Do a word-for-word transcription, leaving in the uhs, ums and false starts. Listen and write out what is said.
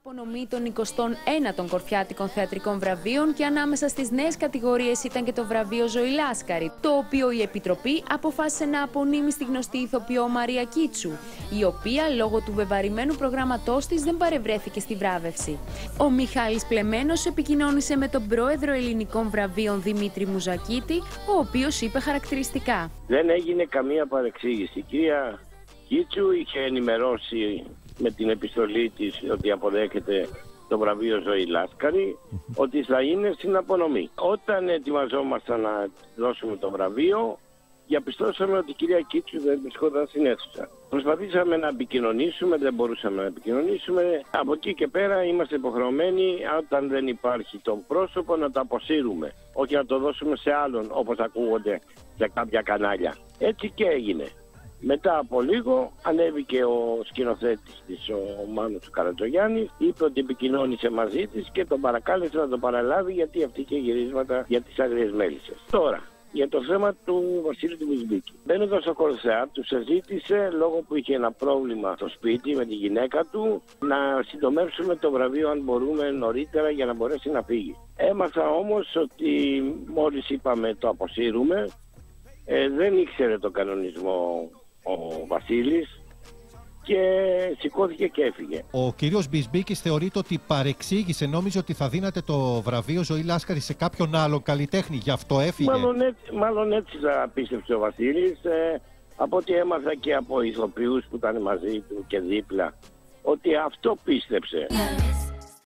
απονομή των εικοστών ένατων Κορφιάτικων Θεατρικών Βραβείων και ανάμεσα στις νέες κατηγορίες ήταν και το βραβείο Ζωή Λάσκαρη, το οποίο η Επιτροπή αποφάσισε να απονείμει στη γνωστή ηθοποιό Μαρία Κίτσου, η οποία λόγω του βεβαρημένου προγράμματός της δεν παρευρέθηκε στη βράβευση. Ο Μιχάλης Πλεμένος επικοινώνησε με τον πρόεδρο Ελληνικών Βραβείων Δημήτρη Μουζακίτη, ο οποίος είπε χαρακτηριστικά: Δεν έγινε καμία παρεξήγηση. Η κυρία Κίτσου είχε ενημερώσει με την επιστολή της ότι αποδέχεται το βραβείο Ζωή Λάσκαρη, ότι θα είναι στην απονομή. Όταν ετοιμαζόμασταν να δώσουμε το βραβείο, διαπιστώσαμε ότι η κυρία Κίτσου δεν βρισκόταν στην αίθουσα. Προσπαθήσαμε να επικοινωνήσουμε, δεν μπορούσαμε να επικοινωνήσουμε. Από εκεί και πέρα είμαστε υποχρεωμένοι, όταν δεν υπάρχει το πρόσωπο, να το αποσύρουμε. Όχι να το δώσουμε σε άλλον, όπως ακούγονται σε κάποια κανάλια. Έτσι και έγινε. Μετά από λίγο ανέβηκε ο σκηνοθέτης της, ο Μάνος Καρατζογιάννης, είπε ότι επικοινώνησε μαζί της και τον παρακάλεσε να το παραλάβει, γιατί αυτή είχε γυρίσματα για τις Άγριες Μέλισσες. Τώρα, για το θέμα του Βασίλη του Μπισμπίκη. Μπαίνοντας στο Κορσεάτ, του ζήτησε, λόγω που είχε ένα πρόβλημα στο σπίτι με τη γυναίκα του, να συντομεύσουμε το βραβείο αν μπορούμε νωρίτερα για να μπορέσει να φύγει. Έμαθα όμως ότι μόλις είπαμε το αποσύρουμε, ε, δεν ήξερε το κανονισμό ο Βασίλης και σηκώθηκε και έφυγε. Ο κύριος Μπισμπίκης θεωρείται ότι παρεξήγησε, νόμιζε ότι θα δίνατε το βραβείο Ζωή Λάσκαρη σε κάποιον άλλο καλλιτέχνη, γι' αυτό έφυγε. Μάλλον έτσι, μάλλον έτσι θα πίστεψε ο Βασίλης, ε, από ό,τι έμαθα και από ηθοποιούς που ήταν μαζί του και δίπλα, ότι αυτό πίστεψε.